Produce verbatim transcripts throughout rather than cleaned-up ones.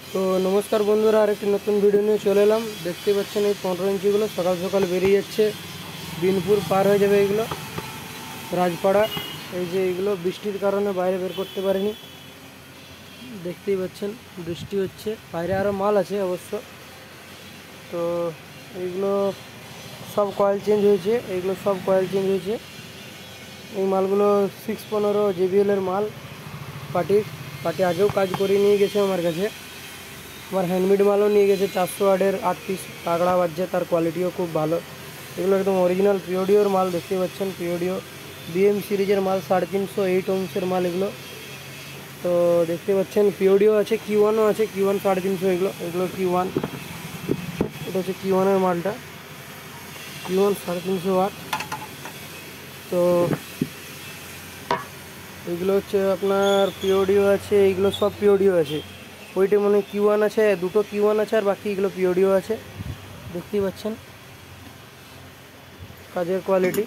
তো নমস্কার বন্ধুরা, আরেকটি নতুন ভিডিও নিয়ে চলে এলাম। দেখতে পাচ্ছেন এই পনেরো ইঞ্চিগুলো সকাল সকাল বেরিয়ে যাচ্ছে, বিনপুর পার হয়ে যাবে এগুলো রাজপাড়া। এই যে এইগুলো বৃষ্টির কারণে বাইরে বের করতে পারিনি, দেখতেই পাচ্ছেন বৃষ্টি হচ্ছে, বাইরে আরও মাল আছে অবশ্য। তো এইগুলো সব কয়েল চেঞ্জ হয়েছে, এইগুলো সব কয়েল চেঞ্জ হয়েছে। এই মালগুলো সিক্স পনেরো জেবিএলের মাল। পার্টির পার্টি আগেও কাজ করে নিয়ে গেছে আমার কাছে, আমার হ্যান্ডমেড মালও নিয়ে গেছে। চারশো আটের আট পিস তাগড়া বাজছে, তার কোয়ালিটিও খুব ভালো। এগুলো একদম অরিজিনাল পিওডিওর মাল, দেখতে পাচ্ছেন পিওডিও বিএম সিরিজের মাল, সাড়ে তিনশো এইট ওমসের মাল এগুলো। তো দেখতে পাচ্ছেন পিওডিও আছে, কিউ ওয়ানও আছে, কিউ ওয়ান সাড়ে তিনশো এগুলো এগুলো কিউ ওয়ান। এটা হচ্ছে কিউ ওয়ানের মালটা, কিউ ওয়ান সাড়ে তিনশো ওয়াট। তো এইগুলো হচ্ছে আপনার পিওডিও আছে, এইগুলো সব পিওডিও আছে। ওইটা মনে হয় কিউ ওয়ান আছে, দুটো কিউ ওয়ান আছে, আর বাকি এগুলো পিওডিও আছে। দেখতেই পাচ্ছেন কাজের কোয়ালিটি।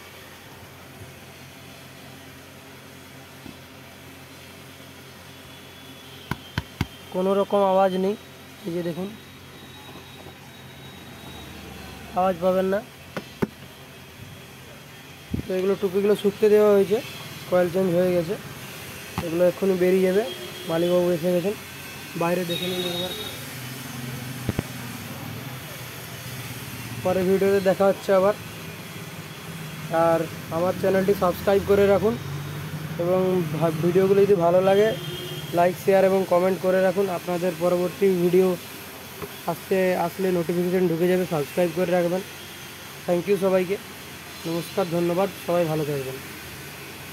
কোনো রকম আওয়াজ নেই, এই যে দেখুন আওয়াজ পাবেন না। তো এগুলো টুপিগুলো শুকতে দেওয়া হয়েছে, কয়েল চেঞ্জ হয়ে গেছে, এগুলো এক্ষুনি বেরিয়ে যাবে। মালিকবাবু এসে গেছেন, বাইরে দেখে নিন একবার। পরে ভিডিওতে দেখা হচ্ছে আবার। আর আমার চ্যানেলটি সাবস্ক্রাইব করে রাখুন, এবং ভিডিওগুলো যদি ভালো লাগে লাইক শেয়ার এবং কমেন্ট করে রাখুন। আপনাদের পরবর্তী ভিডিও আসতে আসলে নোটিফিকেশান ঢুকে যাবে, সাবস্ক্রাইব করে রাখবেন। থ্যাংক ইউ সবাইকে, নমস্কার, ধন্যবাদ, সবাই ভালো থাকবেন।